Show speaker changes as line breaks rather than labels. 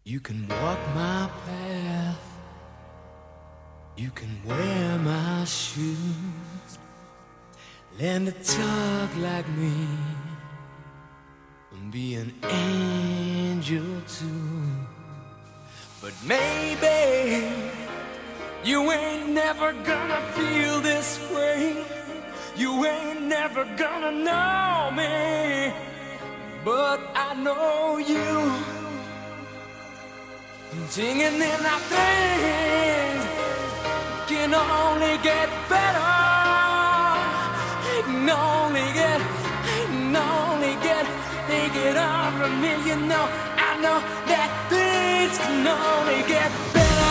You can walk my path, you can wear my shoes, learn to talk like me, and be an angel too. But maybe you ain't never gonna feel this way. You ain't never gonna know me, but I know you. Singing in our things can only get better. It can only get, take it on from me. You know, I know that things can only get better.